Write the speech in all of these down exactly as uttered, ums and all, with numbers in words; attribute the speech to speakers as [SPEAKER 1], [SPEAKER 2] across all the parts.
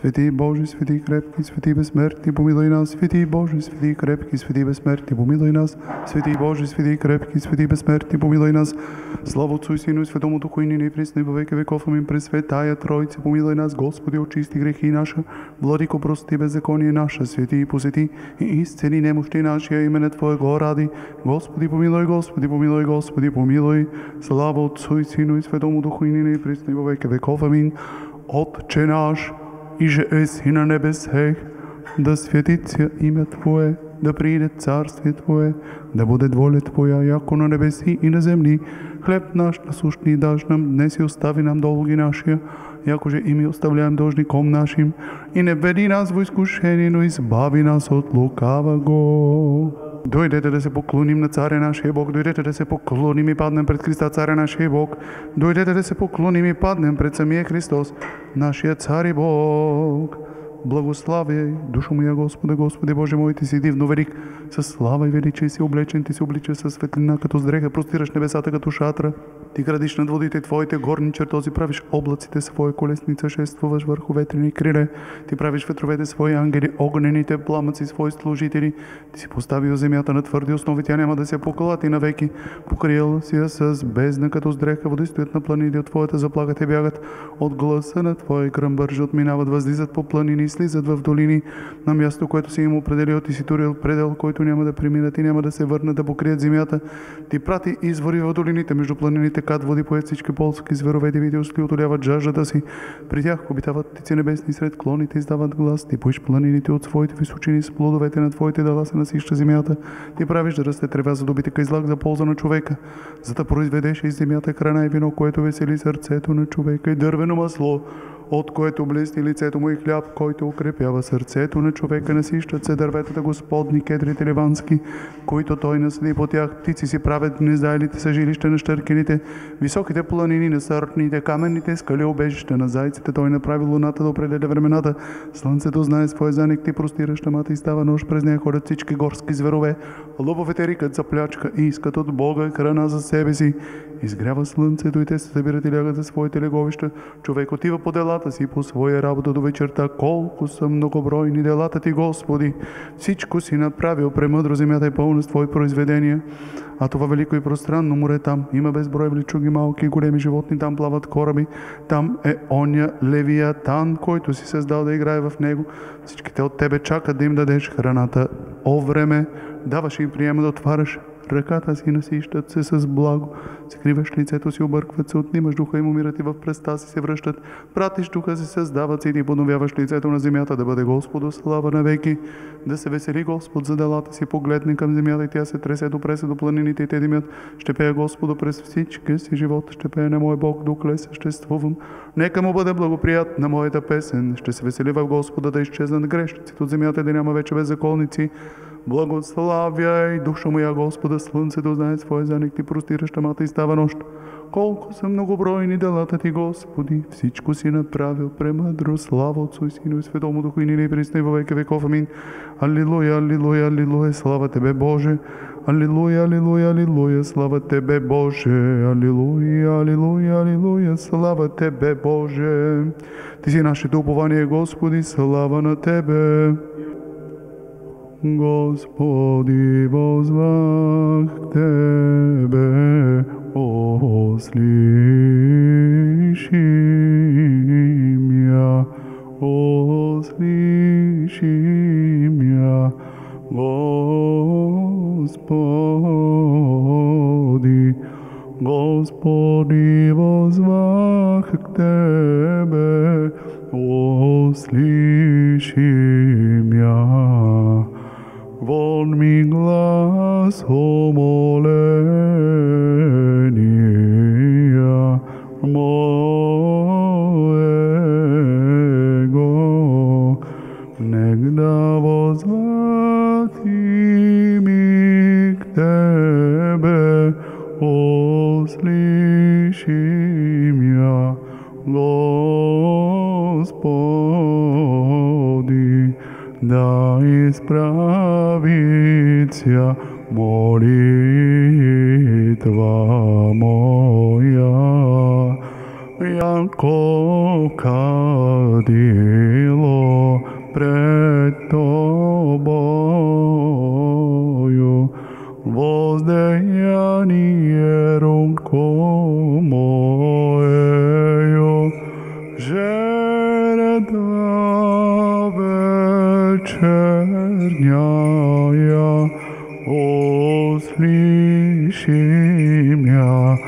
[SPEAKER 1] Свети Боже, свети крепки, свети безсмертни, помилуй нас. Свети Боже, свети крепки, свети безсмертни, помилуй нас. Свети Боже, свети крепки, свети безсмертни, помилуй нас. Слава Отцу и Сину и Святому Духу, и нині и присно и во веки веков. Амин. Пресветая Троица, помилуй нас. Господи, очисти грехи наша. Владико, прости беззаконие наша. Свети и посети и исцели немощи нашия, имене Твоего ради. Господи, помилуй, Господи, помилуй, Господи, помилуй. Слава Отцу и Сину и Святому Духу, и нині и присно и во веки веков. Амин. Отче наш, иже еси на небесех, да светится имя Твое, да приде царствие Твое, да будет воля Твоя, яко на небеси и на земли. Хлеб наш насущный дашь нам днес и остави нам долги наши, якоже и мы оставляем должником нашим. И не веди нас в искушение, но избави нас от лукавого. Дойдете да се поклоним на царя нашия Бог, дойдете да се поклоним и паднем пред Христа царя нашия Бог, дойдете да се поклоним и паднем пред самия Христос, нашия цар и Бог. Благославяй душу моя Господа, Господи Боже мой, Ти си дивно велик, със слава и величие си облечен, Ти си обличаш със светлина като здреха, простираш небесата като шатра, Ти градиш над водите Твоите горни чертози, правиш облаците своя колесница, шествуваш върху ветрени криле, Ти правиш ветровете свои ангели, огнените пламъци свои служители, Ти си поставил земята на твърди основи, тя няма да се поколати навеки, покрил си я с бездна като здреха, води стоят на планини, от Твоята заплаха те бягат, от гласа на Твоя гръм бърже отминават, възлизат по планини, слизат в долини, на място, което си им определил, Ти си турил предел, който няма да преминат и няма да се върнат да покрият земята. Ти прати извори в долините, между планините кат води поет всички полски зверове, дивите осли отоляват жаждата си. При тях обитават птици небесни, сред клоните издават глас. Ти поиш планините от своите височини, с плодовете на Твоите дела се насища земята. Ти правиш да расте трева за добитъка и злак за полза на човека, за да произведеш из земята храна и вино, което весели сърцето на човека, и дървено масло, от което блести лицето му, и хляб, който укрепява сърцето на човека. Насищат се дърветата Господни, кедрите ливански, които той наследи по тях. Птици си правят гнездайлите са жилища на щъркелите, високите планини на сърпните, каменните скали обежища на зайците. Той направи луната да определя времената. Слънцето знае своя заник, Ти простираш тъмата и става нощ, през нея ходят всички горски зверове. Лъвовете рикат за плячка и искат от Бога храна за себе си. Изгрява слънцето и те се събират и лягат за своите леговища. Човек отива по делата си, по своя работа до вечерта. Колко са многобройни делата Ти, Господи! Всичко си направил премъдро, земята е пълна с Твои произведения. А това велико и пространно море, там има безброй вличуги, малки и големи животни, там плават кораби. Там е оня Левиатан, който си създал да играе в него. Всичките от Тебе чакат да им дадеш храната. О време, даваш и приема да отваряш ръката си, насищат се с благо. Скриваш лицето си, объркват се, отнимаш духа им, умират и в преста си се връщат. Пратиш духа си, създават се и Ти подновяваш лицето на земята, да бъде Господу слава навеки. Да се весели Господ за делата си, погледне към земята и тя се тресе, допре се до планините и те димят. Ще пея Господу през всички си живот, ще пея на мой Бог, докле съществувам. Нека му бъде благоприятна моята песен. Ще се весели в Господа, да изчезнат грешниците от земята, да няма вече беззаконници. Благославяй душа моя Господа, слънцето знае своя заник, Ти простираш тъмата и става нощ. Колко са многобройни делата Ти, Господи, всичко си направил премъдро. Слава Отцу и Сину и Святому Духу, и нині и присно и во веки веков. Амин. Алилуя, алилуя, алилуя, слава Тебе, Боже. Алилуя, алилуя, алилуя, слава Тебе, Боже. Алилуя, алилуя, алилуя, слава Тебе, Боже. Ти си нашето упование, Господи, слава на Тебе. Господи, возвах к Тебе, услыши меня, услыши меня, Господи, Господи, возвах к Тебе, услыши меня. Вон ми глас умоления моего, негда возвати ми к Тебе, услыши меня, Господи, да исправится молитва моя, яко кадило упражняя, услыши меня,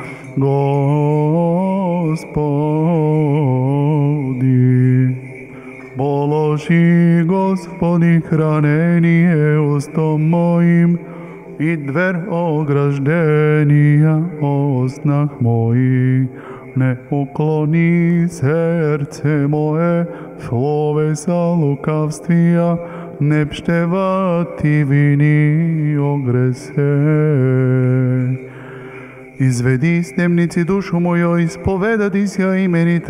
[SPEAKER 1] Господи. Положи, Господи, хранение устом моим, и дверь ограждения о снах моих. Не уклони серце мое, словеса лукавствия, не пщевати вини огресе. Изведи с темници душу мою, изповедати ся имени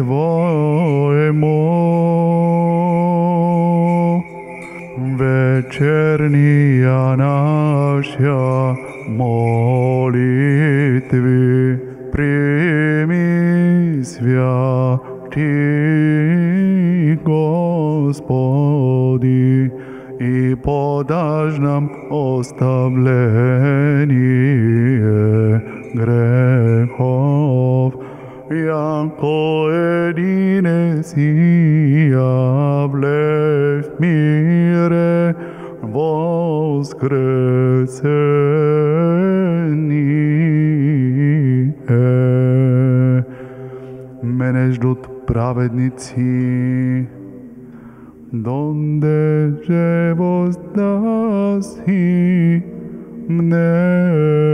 [SPEAKER 1] Твоему. Вечерния наша молитви прими святи, Господи, и подаж нам оставление грехов, яко едине сиявле в мире воскресение. Мене ждут праведници, donde je воздаси мне.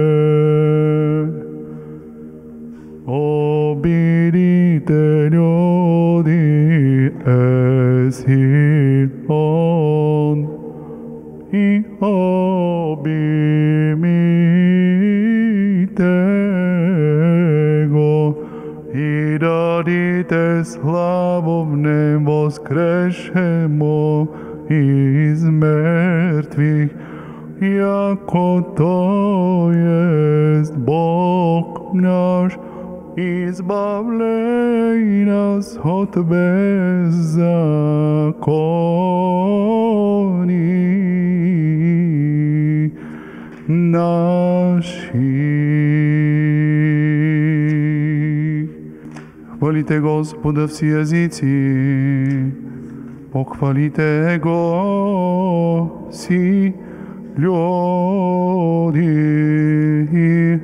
[SPEAKER 1] Обидите люди еси он, и обимите го, и дадите славу в нем воскрешемо из мертвых, яко то есть Бог наш, избавляй нас от беззаконий наших. Хвалите Господа все языцы, похвалите Го си люди.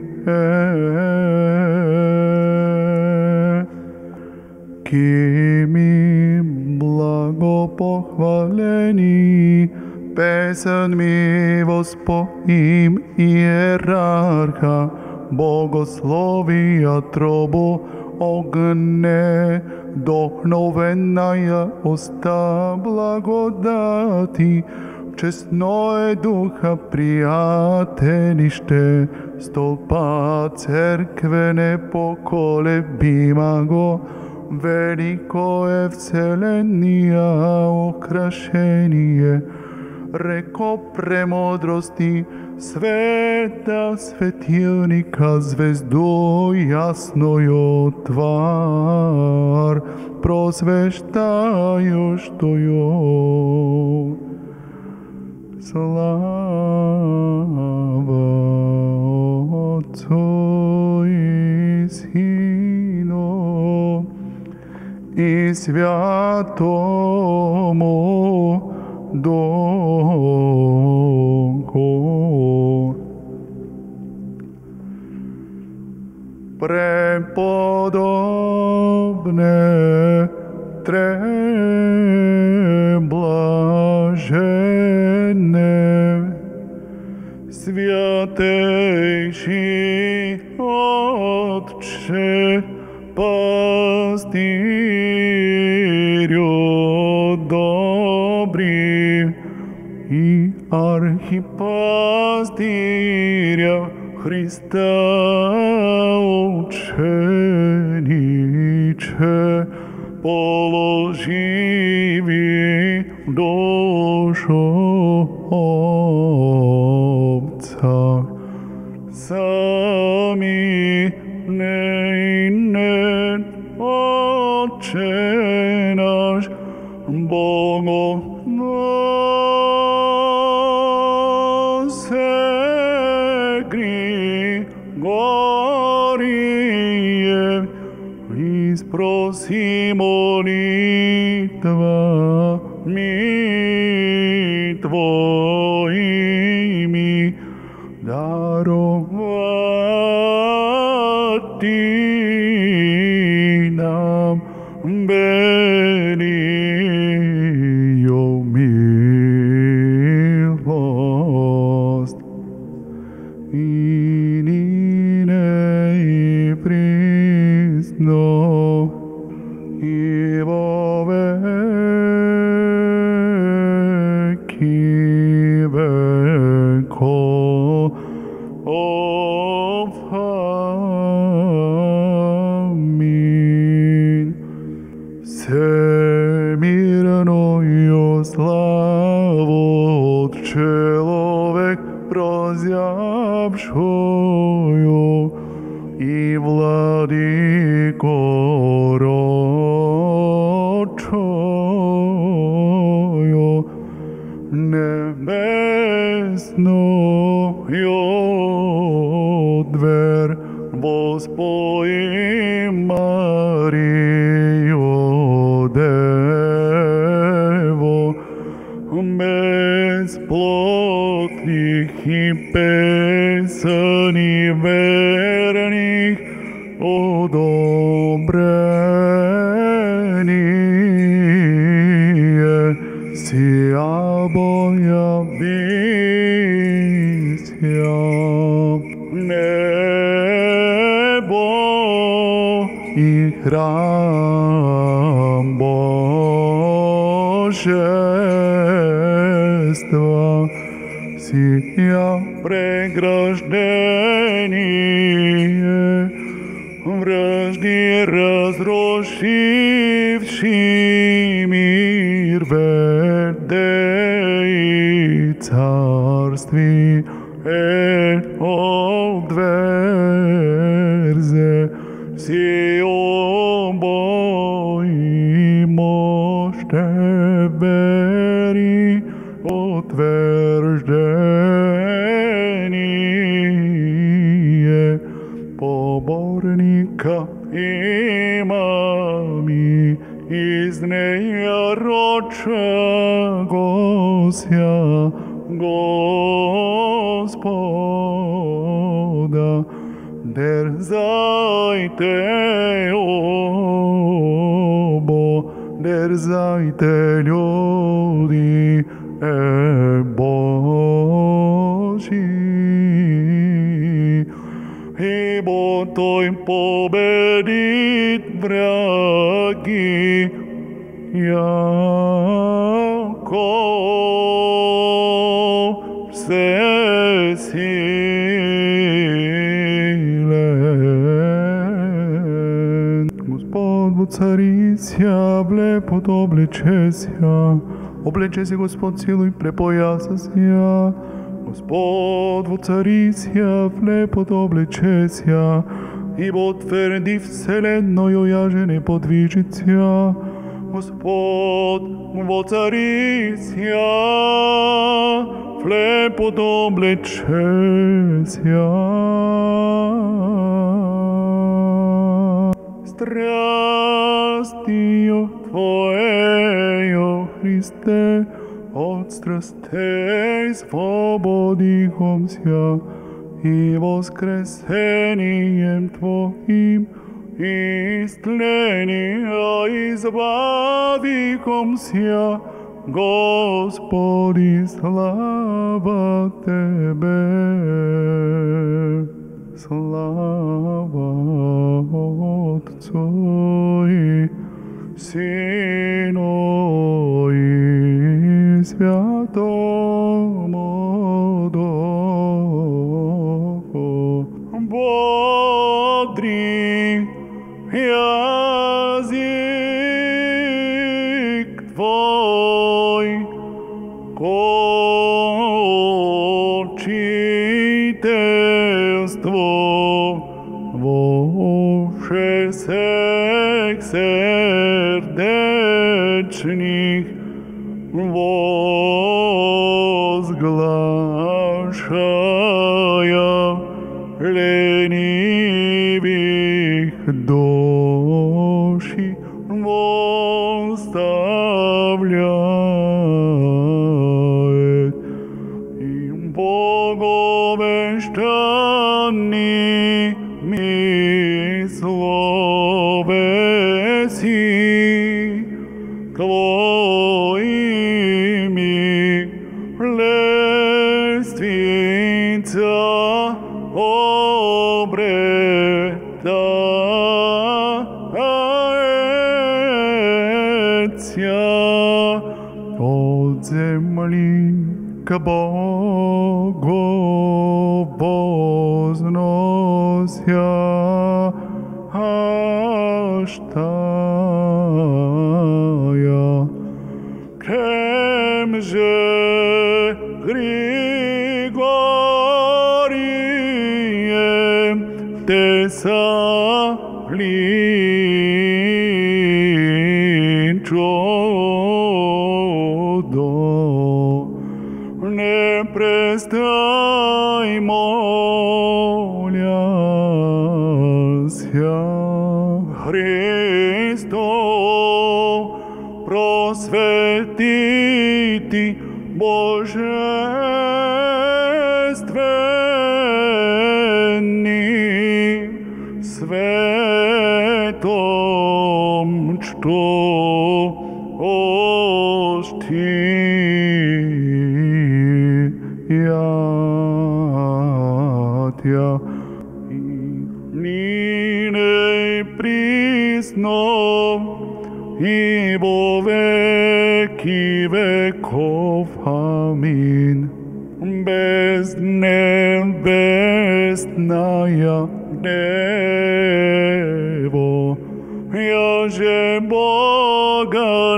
[SPEAKER 1] Кими благопохвалени, песен ми воспоим иерарха, богословия трубу огне, вдохновенная уста благодати, честное духа приятелище, столпа церквене поколебимаго, велико е вселения украшение, реко премудрости, света светилника, звезду ясною твар, просвещающую. Слава Отцу и Сыну и Святому Духу. Преподобне треблаженне, святейший Отче, пастырю добрый и архипастыря Христа учениче, положи ви душу овца, сами не не Отче наш, Богу Григорие, и спроси молитва ми Твоя. Твою славу человек прозябшую и владыку родшую небесную дверь воспоим Марию Деву бесплотных и песни верных одобрение сия боя вися небо и храм Божества сия преграждение вражде разрушивший мир верде и царстве отверзе сию бой можете вери утверждение поборника имами из нея родшегося Господа. Дерзайте, обо, дерзайте, люди е Божі, ибо Той победит враги, яко всесилен. Господь воцарися, влепот облечеся, облечеся Господь силой, препоясася. Господь воцарися, влепот облечеся, ибо тверди вселенною яже не подвижется. Господь воцарися, влепот облечеся. Страстью Твоею, Христе, от страстей свободихомся, и воскресением Твоим истления избавихомся. Господи, слава Тебе, слава Отцу и Сыну и Святому Духу. Бодри язык Твой, учительство во всех сердечных возглашая ленивых души восставляет им боговещанными словеси Твоими лествица обретается от земли к Богу вознося аж тая. же Григорие, Тесалин чудо, не престай моляся, Христо, просветити божественный, светом, что ости я и нине присно и во веки веков. Аминь. Безнебесная Дево, яже Бога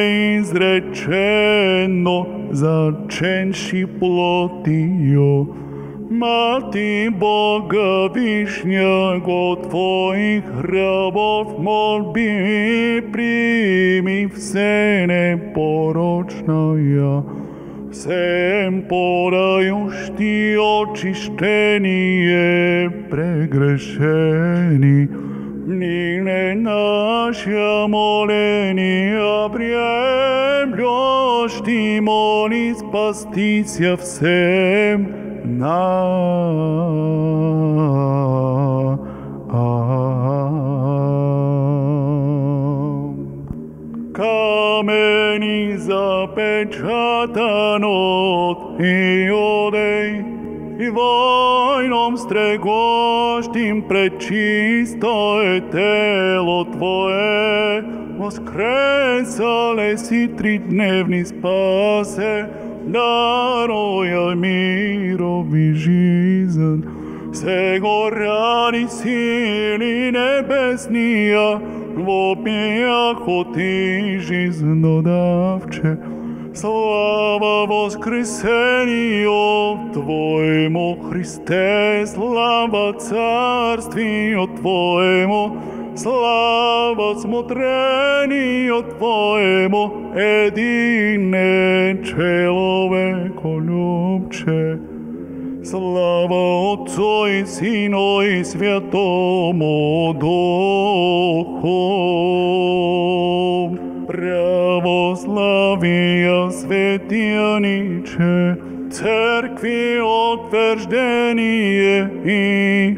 [SPEAKER 1] неизречено заченши плотио, Мати Бога вишняго Твоих рабов молби, прими все непорочная, всем подающий очищение прегрешений. Нине наше моление приемлешь, Ты моли спастися всем нам. Камени запечатан от Иудей, и войном стрегощим пречистое тело Твое, воскресале си тридневни спасе, даруя мирови жизнь. Сего ради сили небесния, вопияхо Ты жизнодавче, слава воскресению Твоему, Христе, слава царствию Твоему, слава смотрению Твоему, едине человеколюбче. Слава Отцу и Сыну и Святому Духу. Православие святениче, Церкви утверждение и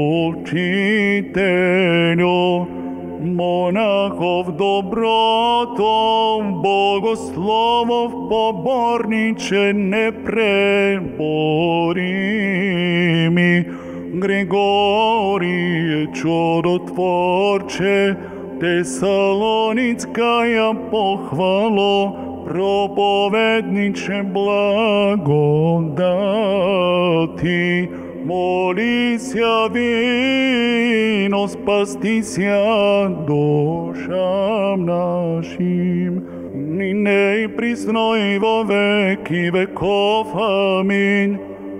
[SPEAKER 1] учителю, монахов добротов, богословов поборниче непреборими, Григорие чудотворче, Тесалоницкая похвало, проповедниче благодати, молися вино, спастися душам нашим, нине и присно и во веки веков. Аминь.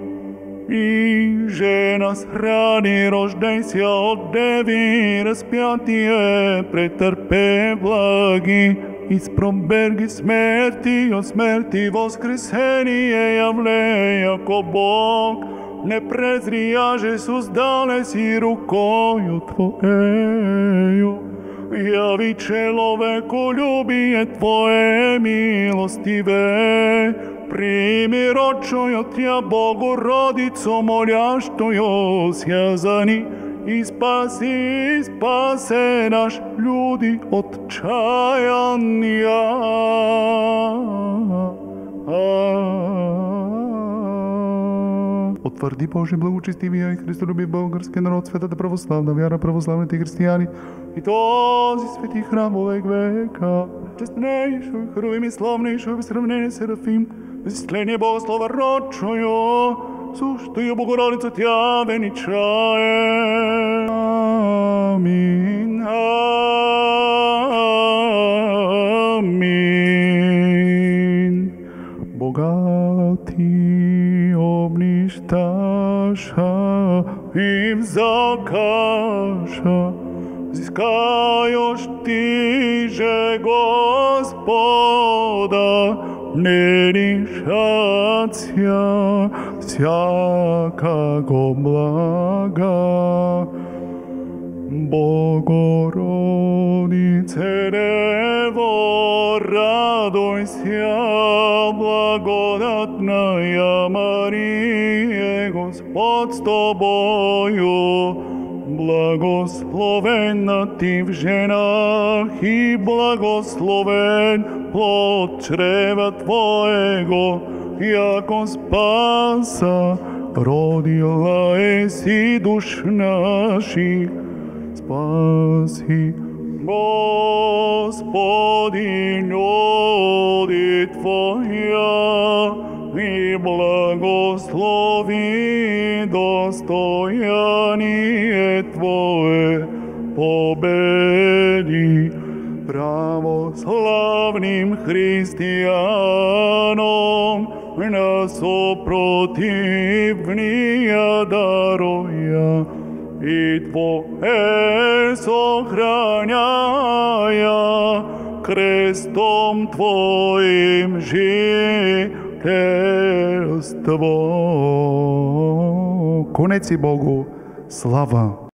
[SPEAKER 1] И же нас рани рождайся от деви, распятие претерпе благи, испроберги смерти, от смерти воскресение явле, яко Бог, не презрия же создале си рукою Твоею. Яви человеколюбие Твое милостиве, прими рочою Тя Богородицу молящую связани, и спаси, спасе наш люди отчаяния. Утвърди Боже благочестивия и христолюбив български народ, светата православна вяра, православните християни и този свети храм во век века. Честнейшо и херувим и славнейшо в сравнение Серафим, изистление Богослова рочою, сущую Богородицу Тя величае. Аминь. Аминь. bogatý obništáša, im zakáža. Získajoš ty, že Gospoda nerišacia всякого блага. Богородице, Дево, радуйся, благодатная Мария, Господь с тобою. Благословенна ты в женах, и благословен плод чрева твоего, яко спаса родила еси душ наших. Спаси, Господи, роди Твоя, и благослови достояние Твое, победи православным христианам на сопротивния даруя, и Твое сохраняя крестом Твоим жительство. Конец и Богу слава.